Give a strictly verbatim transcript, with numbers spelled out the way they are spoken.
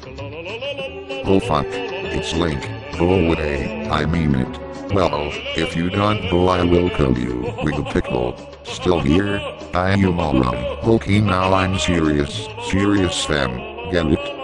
Oh fuck. It's Link. Go away, I mean it. Well, if you don't go I will kill you with a pickle. Still here? I am alright. Okay now I'm serious. Serious fam. Get it?